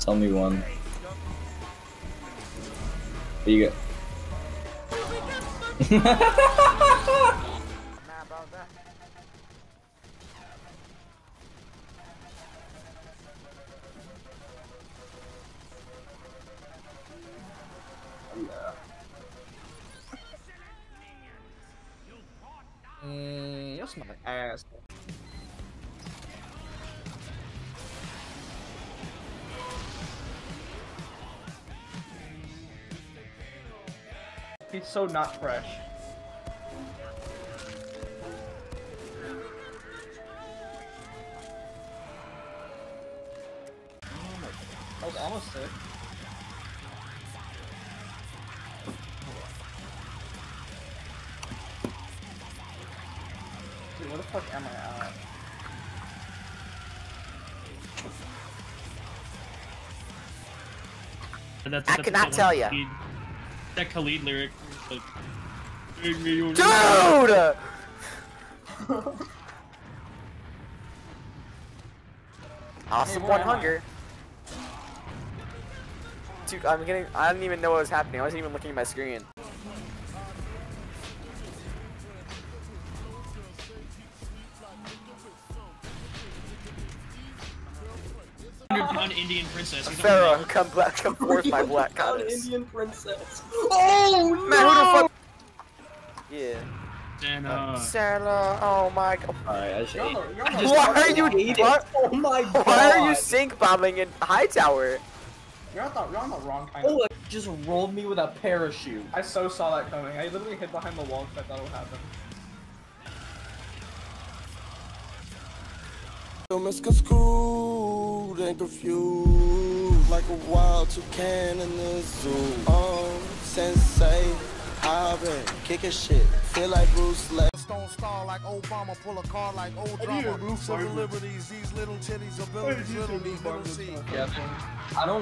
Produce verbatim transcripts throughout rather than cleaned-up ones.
Tell me one. What you got? Mm, you're smart ass. He's so not fresh. I was almost sick. Dude, where the fuck am I at? That's, I that's cannot tell ya. Khalid, that Khalid lyric. Like, Dude! Awesome Hey, one hunger. Dude, I'm getting. I didn't even know what was happening. I wasn't even looking at my screen. Hundred pound Indian princess. He's Pharaoh, come black, come forth, my black goddess. Indian princess. Oh man, who the fuck? Yeah. And uh, Sarah, oh my god. Alright, I should. Why are you? What? Oh my god. Why are you sync bombing in Hightower? You're on the, you're on the wrong kind of. Oh, it just rolled me with a parachute. I so saw that coming. I literally hid behind the wall because I thought it would happen. Misconstrued and confused like a wild toucan in the zoo. Um, sensei, I've been kicking shit. Feel like Bruce Lee. Stone star like Obama, pull a car like old drama. Civil liberties, these little titties, abilities, little D, little C. I don't.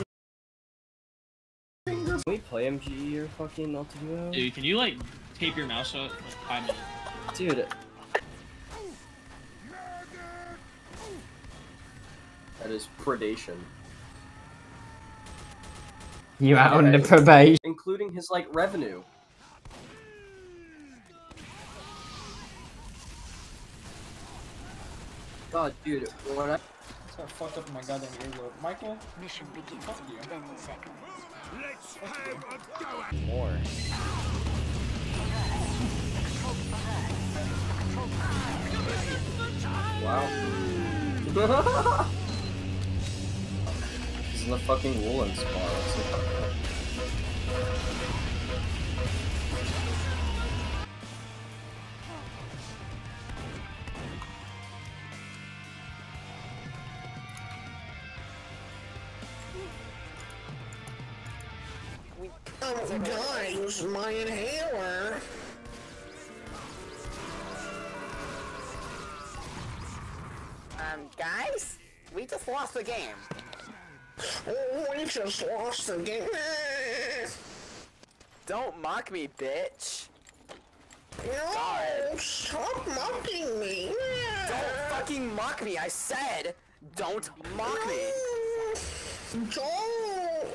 Can we play M G E or fucking Ultimate? dude, can you like tape your mouse shut? Like five minutes. Dude. That is predation. You out on the probation. Including his, like, revenue. God, dude, when I- It's got fucked up in my goddamn earlobe. Michael? Mission begins Fuck you. in ten seconds. Let's have a go. More. Wow. This is the fucking woolen spot. Oh, guys, my inhaler. Um, guys, we just lost the game. Oh, we just lost the game. Don't mock me, bitch. No, stop mocking me. Don't fucking mock me. I said, don't mock me. Don't.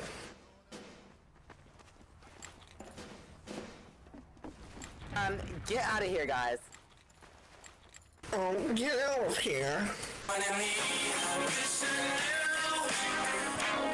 Um, get out of here, guys. Oh, get out of here.